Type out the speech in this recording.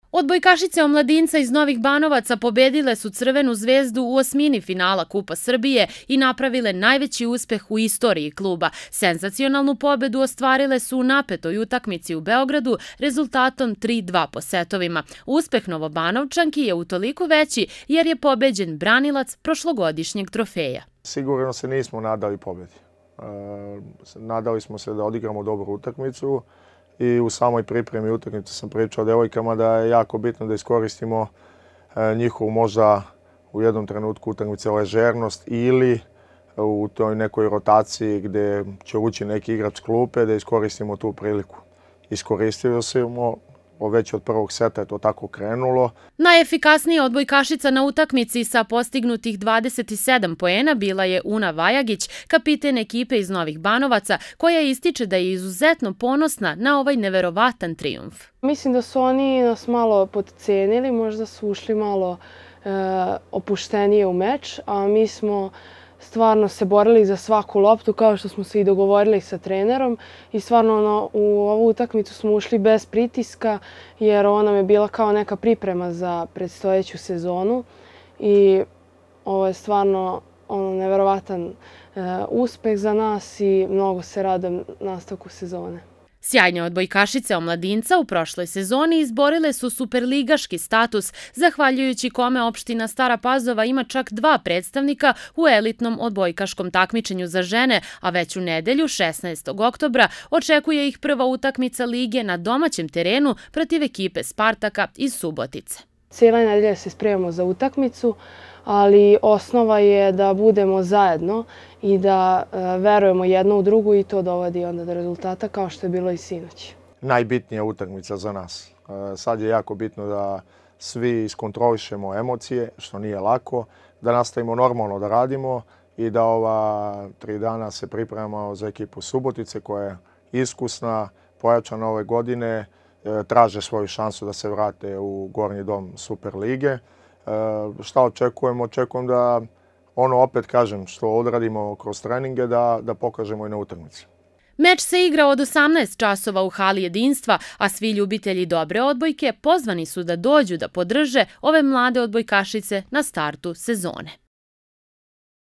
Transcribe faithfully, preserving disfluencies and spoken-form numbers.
Odbojkašice omladinca iz Novih Banovaca pobedile su Crvenu zvezdu u osmini finala Kupa Srbije i napravile najveći uspeh u istoriji kluba. Senzacionalnu pobedu ostvarile su u napetoj utakmici u Beogradu rezultatom tri dva po setovima. Uspeh Novobanovčanki je utoliko veći jer je pobeđen branilac prošlogodišnjeg trofeja. Sigurno se nismo nadali pobedi. Nadali smo se da odigramo dobru utakmicu. I u samoj pripremi utakmice sam pričao devojkama da je jako bitno da iskoristimo njihovu možda u jednom trenutku utakmice ležernost ili u toj nekoj rotaciji gdje će ući neki igrač klupe da iskoristimo tu priliku. Iskoristili smo, već od prvog seta je to tako krenulo. Najefikasnija odbojkašica na utakmici sa postignutih dvadeset sedam poena bila je Una Vajagić, kapiten ekipe iz Novih Banovaca, koja ističe da je izuzetno ponosna na ovaj neverovatan trijumf. Mislim da su oni nas malo potcenili, možda su ušli malo e, opuštenije u meč, a mi smo stvarno se borili za svaku loptu kao što smo se i dogovorili sa trenerom i stvarno ono, u ovu utakmicu smo ušli bez pritiska jer ovo nam je bila kao neka priprema za predstojeću sezonu i ovo je stvarno ono, neverovatan e, uspeh za nas i mnogo se radujem nastavku sezone. Sjajne odbojkašice omladinca u prošloj sezoni izborile su superligaški status, zahvaljujući kome opština Stara Pazova ima čak dva predstavnika u elitnom odbojkaškom takmičenju za žene, a već u nedelju, šesnaestog oktobra, očekuje ih prva utakmica lige na domaćem terenu protiv ekipe Spartaka iz Subotice. Cijela nedelja se spremamo za utakmicu, ali osnova je da budemo zajedno i da verujemo jedno u drugu i to dovodi onda do rezultata kao što je bilo i sinoć. Najbitnija utakmica za nas. Sad je jako bitno da svi iskontrolišemo emocije, što nije lako, da nastavimo normalno da radimo i da ova tri dana se pripremamo za ekipu Subotice koja je iskusna, pojačana ove godine, traže svoju šansu da se vrate u gornji dom Superlige. Šta očekujemo? Očekujem da ono, opet kažem, što odradimo kroz treninge, da, da pokažemo i na utakmici. Meč se igra od osamnaest časova u hali Jedinstva, a svi ljubitelji dobre odbojke pozvani su da dođu da podrže ove mlade odbojkašice na startu sezone.